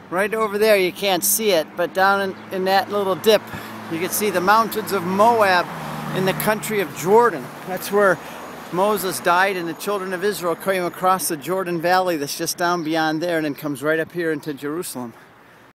Right over there, you can't see it, but down in that little dip, you can see the mountains of Moab in the country of Jordan. That's where Moses died, and the children of Israel came across the Jordan Valley that's just down beyond there and then comes right up here into Jerusalem.